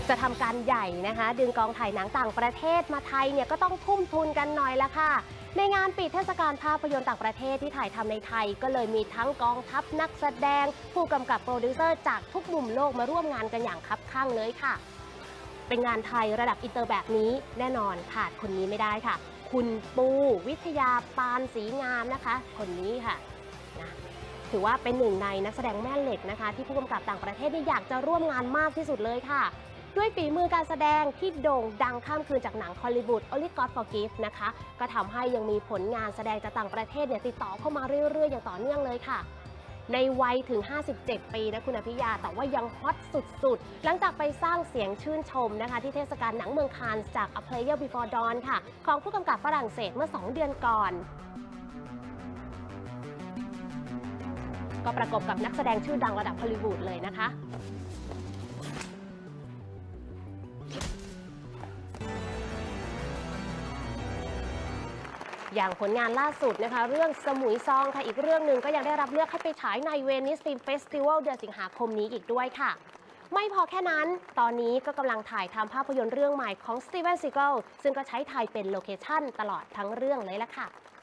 จะทำการใหญ่นะคะดึงกองถ่ายหนังต่างประเทศมาไทยเนี่ยก็ต้องทุ่มทุนกันหน่อยละค่ะในงานปิดเทศกาลภาพยนตร์ต่างประเทศที่ถ่ายทำในไทยก็เลยมีทั้งกองทัพนักแสดงผู้กำกับโปรดิวเซอร์จากทุกมุมโลกมาร่วมงานกันอย่างคับคั่งเลยค่ะเป็นงานไทยระดับอินเตอร์แบบนี้แน่นอนขาดคนนี้ไม่ได้ค่ะคุณปูวิทยาปานศรีงามนะคะคนนี้ค่ะถือว่าเป็นหนึ่งในนักแสดงแม่เหล็กนะคะที่ผู้กำกับต่างประเทศอยากจะร่วมงานมากที่สุดเลยค่ะด้วยฝีมือการแสดงที่โด่งดังข้ามคืนจากหนังฮอลลีวูด Only God Forgives นะคะก็ทำให้ยังมีผลงานแสดงจากต่างประเทศติดต่อเข้ามาเรื่อยๆอย่างต่อเนื่องเลยค่ะในวัยถึง57ปีนะคุณอภิยาแต่ว่ายังฮอตสุดๆหลังจากไปสร้างเสียงชื่นชมนะคะที่เทศกาลหนังเมืองคานส์จาก A Player Before Dawn ค่ะของผู้กำกับฝรั่งเศสเมื่อ2 เดือนก่อนก็ประกบกับนักแสดงชื่อดังระดับฮอลลีวูดเลยนะคะอย่างผลงานล่าสุดนะคะเรื่องสมุยซองค่ะอีกเรื่องหนึ่งก็ยังได้รับเลือกให้ไปฉายในเวนิสฟิล์มเฟสติวัลเดือนสิงหาคมนี้อีกด้วยค่ะไม่พอแค่นั้นตอนนี้ก็กำลังถ่ายทำภาพยนตร์เรื่องใหม่ของสตีเวนซีเกิลซึ่งก็ใช้ไทยเป็นโลเคชั่นตลอดทั้งเรื่องเลยละค่ะ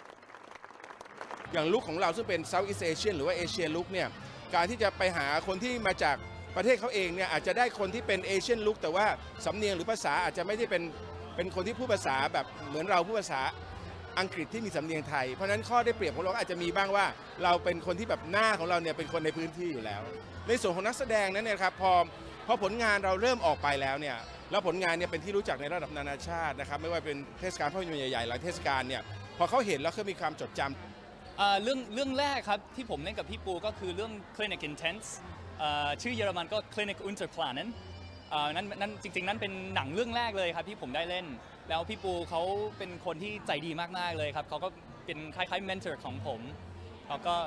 อย่างลุคของเราซึ่งเป็น Southeast Asian หรือว่าเอเชียลุคเนี่ยการที่จะไปหาคนที่มาจากประเทศเขาเองเนี่ยอาจจะได้คนที่เป็นเอเชียนลุคแต่ว่าสำเนียงหรือภาษาอาจจะไม่ได้เป็นคนที่พูดภาษาแบบเหมือนเราพูดภาษาอังกฤษที่มีสำเนียงไทยเพราะนั้นข้อได้เปรียบของเราอาจจะมีบ้างว่าเราเป็นคนที่แบบหน้าของเราเนี่ยเป็นคนในพื้นที่อยู่แล้วในส่วนของนักแสดงนั้นเนี่ยครับพอผลงานเราเริ่มออกไปแล้วเนี่ยแล้วผลงานเนี่ยเป็นที่รู้จักในระดับนานาชาตินะครับไม่ว่าเป็นเทศกาลภาพยนตร์ใหญ่ๆหลายเทศกาลเนี่ยพอเขาเห็นแล้วเขามีความจดจำเรื่องแรกครับที่ผมเล่นกับพี่ปูก็คือเรื่อง Clinic Intense ชื่อเยอรมันก็ Clinic Unterplanen นั่นจริงๆนั่นเป็นหนังเรื่องแรกเลยครับที่ผมได้เล่นแล้วพี่ปูเขาเป็นคนที่ใจดีมากๆเลยครับเขาก็เป็นคล้ายๆ mentor ของผมเขาก็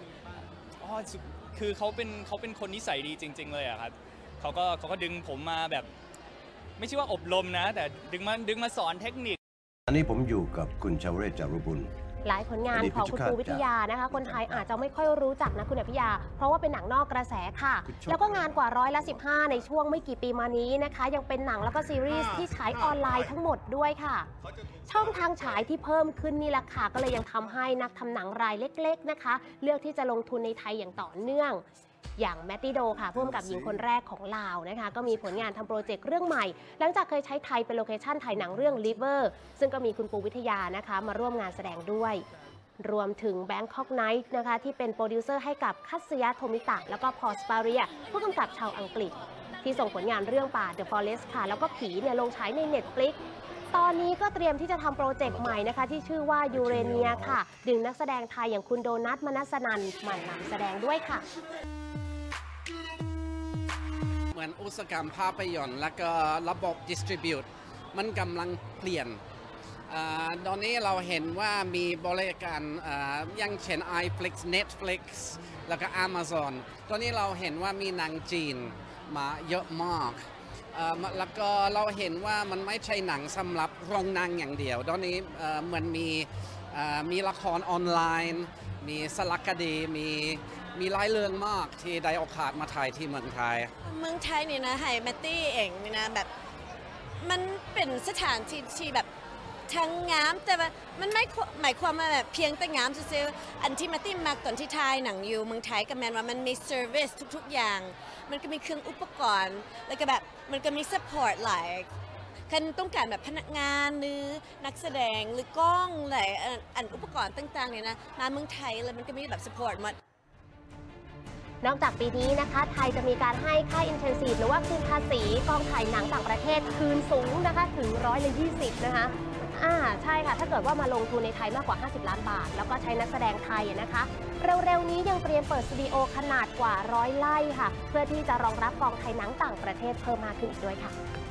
คือเขาเป็นคนนิสัยดีจริงๆเลยอะครับเขาก็ดึงผมมาแบบไม่ใช่ว่าอบรมนะแต่ดึงมาสอนเทคนิคอันนี้ผมอยู่กับคุณชาวเรศ จารุบุญหลายผลงานของคุณปูวิทยานะคะคนไทยอาจจะไม่ค่อยรู้จักนะคุณอภิยาเพราะว่าเป็นหนังนอกกระแสค่ะแล้วก็งานกว่า15%ในช่วงไม่กี่ปีมานี้นะคะยังเป็นหนังแล้วก็ซีรีส์ที่ฉายออนไลน์ทั้งหมดด้วยค่ะช่องทางฉายที่เพิ่มขึ้นนี่แหละค่ะก็เลยยังทำให้นักทำหนังรายเล็กๆนะคะเลือกที่จะลงทุนในไทยอย่างต่อเนื่องอย่างแมตตี้โดค่ะผู้กำกับหญิงคนแรกของลาวนะคะก็มีผลงานทำโปรเจกต์เรื่องใหม่หลังจากเคยใช้ไทยเป็นโลเคชั่นถ่ายหนังเรื่อง Liver ซึ่งก็มีคุณปูวิทยานะคะมาร่วมงานแสดงด้วยรวมถึง Bangkok Nights นะคะที่เป็นโปรดิวเซอร์ให้กับคัตสึยะ โทมิตะแล้วก็พอล สปาเรียผู้กำกับชาวอังกฤษที่ส่งผลงานเรื่องป่า The Forest ค่ะแล้วก็ผีเนี่ยลงฉายใน Netflix ตอนนี้ก็เตรียมที่จะทำโปรเจกต์ใหม่นะคะที่ชื่อว่ายูเรเนียค่ะดึงนักแสดงไทยอย่างคุณโดนัท มนัสนันท์มานำแสดงด้วยค่ะเหมือนอุตสาหกรรมภาพยนตร์และก็ระบบดิสทริบิวต์มันกำลังเปลี่ยนตอนนี้เราเห็นว่ามีบริการอย่างเช่น iFlix Netflix แล้วก็ Amazon ตอนนี้เราเห็นว่ามีหนังจีนมาเยอะมากแล้วก็เราเห็นว่ามันไม่ใช่หนังสำหรับโรงหนังอย่างเดียวตอนนี้เหมือนมีละครออนไลน์มีสารคดีมีหลายเรื่องมากที่ได้โอกาสมาถ่ายที่เมืองไทยนี่นะไฮแมตตี้เองนี่นะแบบมันเป็นสถานที่แบบทั้งงามแต่ว่ามันไม่หมายความว่าแบบเพียงแต่งามซื่ออันที่แมตตี้มากตอนที่ถ่ายหนังอยู่เมืองไทยกับแมนว่ามันมีเซอร์วิสทุกๆอย่างมันก็มีเครื่องอุปกรณ์แล้วก็แบบมันก็มีซัพพอร์ตหลายคันต้องการแบบพนักงานหรือนักแสดงหรือกล้องหลายอันอุปกรณ์ต่างๆเนี่ยนะมาเมืองไทยแล้วมันก็มีแบบซัพพอร์ตหมดนอกจากปีนี้นะคะไทยจะมีการให้ค่าอินเทนซีฟหรือว่าคืนภาษีกองถ่ายหนังต่างประเทศคืนสูงนะคะถึง120%นะคะใช่ค่ะถ้าเกิดว่ามาลงทุนในไทยมากกว่า50 ล้านบาทแล้วก็ใช้นักแสดงไทยนะคะเร็วๆนี้ยังเตรียมเปิดสตูดิโอขนาดกว่า100 ไร่ค่ะเพื่อที่จะรองรับกองถ่ายหนังต่างประเทศเพิ่มมากขึ้นอีกด้วยค่ะ